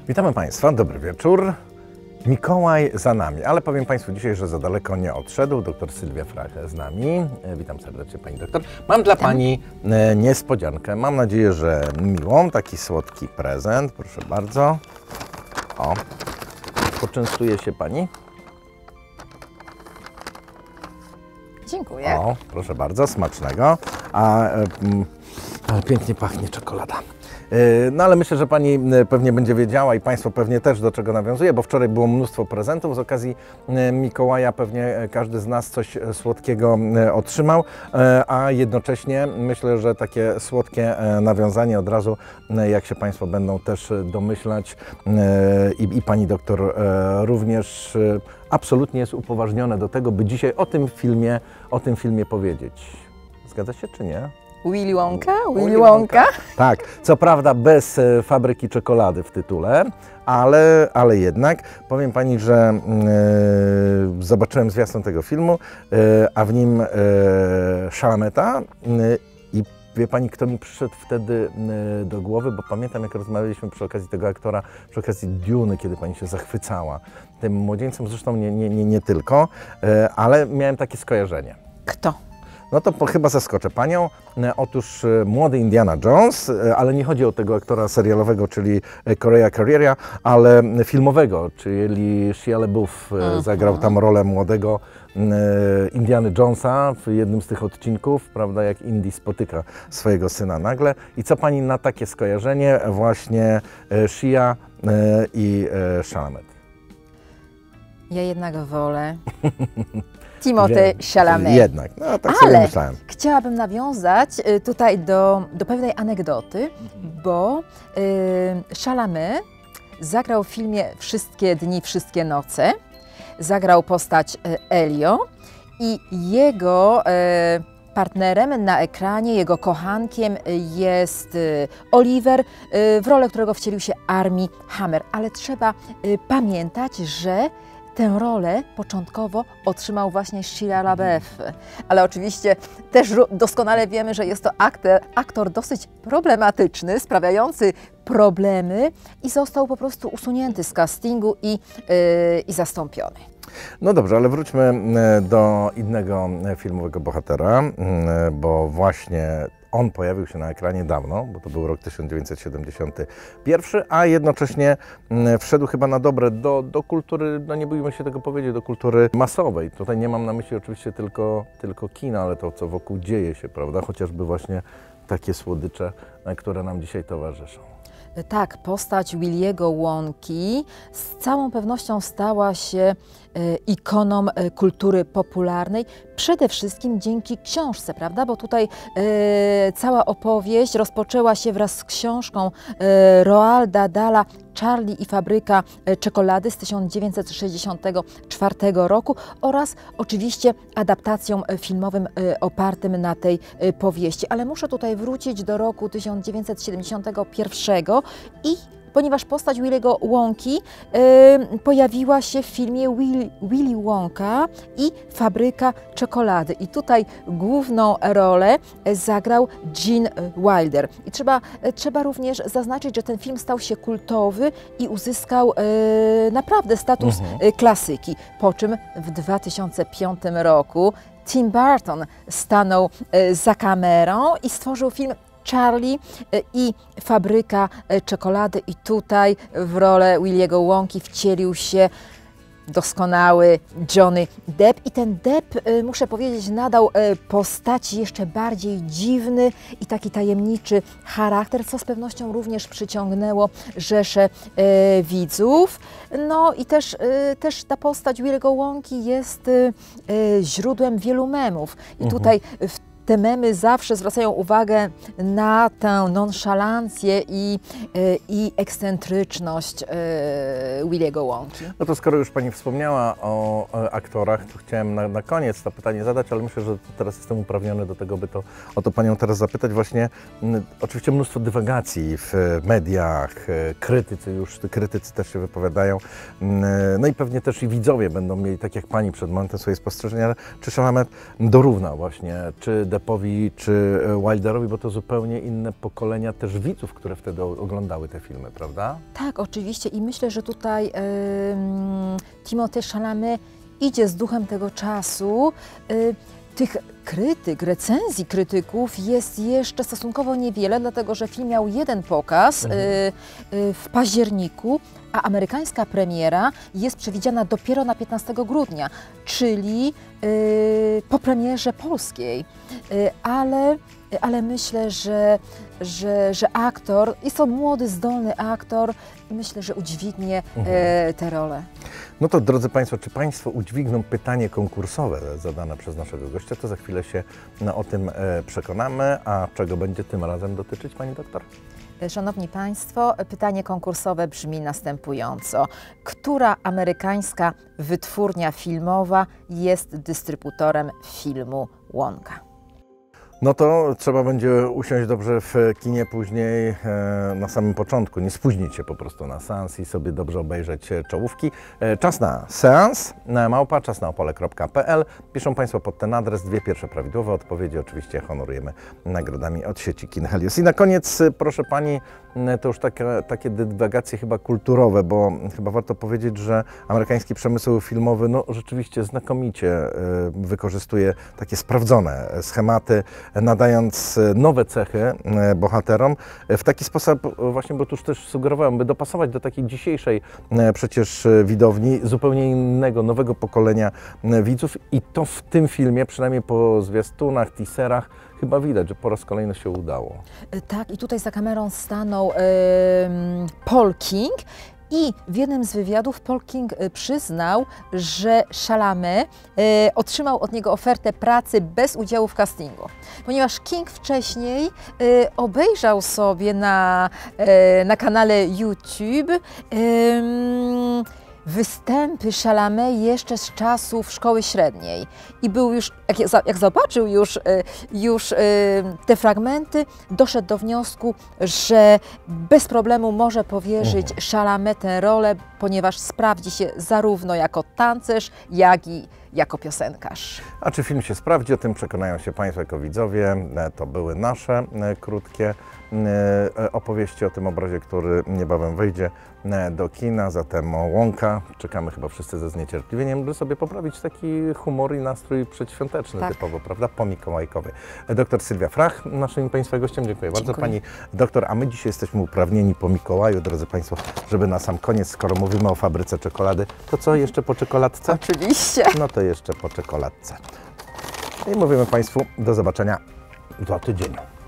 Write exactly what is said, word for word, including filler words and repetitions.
Witamy Państwa, dobry wieczór. Mikołaj za nami, ale powiem Państwu dzisiaj, że za daleko nie odszedł. Doktor Sylwia Frach z nami. Witam serdecznie Pani doktor. Mam dla Pani niespodziankę. Mam nadzieję, że miłą. Taki słodki prezent. Proszę bardzo. O, poczęstuje się Pani. Dziękuję. O, proszę bardzo, smacznego. A, mm, ale pięknie pachnie czekolada. No ale myślę, że Pani pewnie będzie wiedziała i Państwo pewnie też, do czego nawiązuje, bo wczoraj było mnóstwo prezentów z okazji Mikołaja, pewnie każdy z nas coś słodkiego otrzymał, a jednocześnie myślę, że takie słodkie nawiązanie od razu, jak się Państwo będą też domyślać i, i Pani doktor również, absolutnie jest upoważnione do tego, by dzisiaj o tym filmie, o tym filmie powiedzieć. Zgadza się czy nie? Willy Wonka? Willy Wonka? Tak, co prawda bez e, fabryki czekolady w tytule, ale, ale jednak powiem Pani, że e, zobaczyłem zwiastun tego filmu, e, a w nim e, Chalameta e, i wie Pani, kto mi przyszedł wtedy e, do głowy, bo pamiętam, jak rozmawialiśmy przy okazji tego aktora, przy okazji Duny, kiedy Pani się zachwycała tym młodzieńcem, zresztą nie, nie, nie, nie tylko, e, ale miałem takie skojarzenie. Kto? No to po, chyba zaskoczę Panią. Otóż młody Indiana Jones, ale nie chodzi o tego aktora serialowego, czyli Corey Carrera, ale filmowego, czyli Shia LaBeouf uh-huh. zagrał tam rolę młodego Indiana Jonesa w jednym z tych odcinków, prawda, jak Indy spotyka swojego syna nagle. I co Pani na takie skojarzenie właśnie Shia i Chalamet? Ja jednak wolę Timothée Chalamet. Jednak, no tak Ale sobie myślałem. Chciałabym nawiązać tutaj do, do pewnej anegdoty, bo y, Chalamet zagrał w filmie Wszystkie dni, wszystkie noce, zagrał postać Elio i jego y, partnerem na ekranie, jego kochankiem jest y, Oliver, y, w rolę którego wcielił się Armie Hammer. Ale trzeba y, pamiętać, że tę rolę początkowo otrzymał właśnie Shia LaBeouf, ale oczywiście też doskonale wiemy, że jest to aktor, aktor dosyć problematyczny, sprawiający problemy i został po prostu usunięty z castingu i, yy, i zastąpiony. No dobrze, ale wróćmy do innego filmowego bohatera, bo właśnie on pojawił się na ekranie dawno, bo to był rok tysiąc dziewięćset siedemdziesiąty pierwszy, a jednocześnie wszedł chyba na dobre do, do kultury, no nie bójmy się tego powiedzieć, do kultury masowej. Tutaj nie mam na myśli oczywiście tylko, tylko kina, ale to, co wokół dzieje się, prawda? Chociażby właśnie takie słodycze, które nam dzisiaj towarzyszą. Tak, postać Willy'ego Wonki z całą pewnością stała się e, ikoną e, kultury popularnej, przede wszystkim dzięki książce, prawda? Bo tutaj e, cała opowieść rozpoczęła się wraz z książką e, Roalda Dahla Charlie i fabryka czekolady z tysiąc dziewięćset sześćdziesiątego czwartego roku oraz oczywiście adaptacją filmowym opartym na tej powieści. Ale muszę tutaj wrócić do roku tysiąc dziewięćset siedemdziesiątego pierwszego i ponieważ postać Willy'ego Wonki y, pojawiła się w filmie Will, Willy Wonka i fabryka czekolady. I tutaj główną rolę zagrał Gene Wilder. I trzeba, trzeba również zaznaczyć, że ten film stał się kultowy i uzyskał y, naprawdę status mhm. klasyki. Po czym w dwa tysiące piątym roku Tim Burton stanął y, za kamerą i stworzył film Charlie i fabryka czekolady i tutaj w rolę Willy'ego Wonki wcielił się doskonały Johnny Depp i ten Depp, muszę powiedzieć, nadał postaci jeszcze bardziej dziwny i taki tajemniczy charakter, co z pewnością również przyciągnęło rzeszę e, widzów. No i też, e, też ta postać Willy'ego Wonki jest e, źródłem wielu memów i mhm. tutaj w te memy zawsze zwracają uwagę na tę nonszalancję i, i ekscentryczność Willy'ego Wonki. No to skoro już Pani wspomniała o aktorach, to chciałem na, na koniec to pytanie zadać, ale myślę, że teraz jestem uprawniony do tego, by to, o to Panią teraz zapytać. Właśnie m, oczywiście mnóstwo dywagacji w mediach, krytycy już, krytycy też się wypowiadają, m, no i pewnie też i widzowie będą mieli, tak jak Pani przed momentem, swoje spostrzeżenia, czy Chalamet dorówna właśnie, czy De Deppowi czy Wilderowi, bo to zupełnie inne pokolenia też widzów, które wtedy oglądały te filmy, prawda? Tak, oczywiście i myślę, że tutaj yy, Timothée Chalamet idzie z duchem tego czasu. Yy, tych krytyk, recenzji krytyków jest jeszcze stosunkowo niewiele, dlatego że film miał jeden pokaz mhm. yy, yy, w październiku, a amerykańska premiera jest przewidziana dopiero na piętnastego grudnia, czyli yy, po premierze polskiej. Yy, ale, ale myślę, że, że, że aktor, jest to młody, zdolny aktor, myślę, że udźwignie mhm. yy, tę rolę. No to drodzy Państwo, czy Państwo udźwigną pytanie konkursowe zadane przez naszego gościa, to za chwilę się no, o tym e, przekonamy. A czego będzie tym razem dotyczyć, Pani doktor? Szanowni Państwo, pytanie konkursowe brzmi następująco. Która amerykańska wytwórnia filmowa jest dystrybutorem filmu Wonka? No to trzeba będzie usiąść dobrze w kinie później e, na samym początku, nie spóźnić się po prostu na seans i sobie dobrze obejrzeć czołówki. E, czas na seans, na małpa, czas na opole kropka p l. Piszą Państwo pod ten adres dwie pierwsze prawidłowe odpowiedzi. Oczywiście honorujemy nagrodami od sieci Kin Helios. I na koniec, proszę Pani, to już takie, takie dywagacje chyba kulturowe, bo chyba warto powiedzieć, że amerykański przemysł filmowy no, rzeczywiście znakomicie e, wykorzystuje takie sprawdzone schematy, nadając nowe cechy bohaterom w taki sposób właśnie, bo tu już też sugerowałem, by dopasować do takiej dzisiejszej przecież widowni zupełnie innego, nowego pokolenia widzów i to w tym filmie, przynajmniej po zwiastunach, teaserach, chyba widać, że po raz kolejny się udało. Tak, i tutaj za kamerą stanął yy, Paul King. I w jednym z wywiadów Paul King przyznał, że Chalamet e, otrzymał od niego ofertę pracy bez udziału w castingu. Ponieważ King wcześniej e, obejrzał sobie na, e, na kanale YouTube e, występy Chalamet jeszcze z czasów szkoły średniej i był już, jak, jak zobaczył już, już te fragmenty, doszedł do wniosku, że bez problemu może powierzyć Chalamet tę rolę, ponieważ sprawdzi się zarówno jako tancerz, jak i jako piosenkarz. A czy film się sprawdzi? O tym przekonają się Państwo jako widzowie. To były nasze krótkie opowieści o tym obrazie, który niebawem wejdzie do kina. Zatem o Wonka czekamy chyba wszyscy ze zniecierpliwieniem, by sobie poprawić taki humor i nastrój przedświąteczny tak. typowo, prawda, pomikołajkowy. Doktor Sylwia Frach, naszym Państwa gościem. Dziękuję, Dziękuję bardzo Pani doktor. A my dzisiaj jesteśmy uprawnieni po Mikołaju, drodzy Państwo, żeby na sam koniec, skoro mówimy o fabryce czekolady, to co jeszcze po czekoladce? Oczywiście. No to jeszcze po czekoladce. I mówimy Państwu do zobaczenia za tydzień.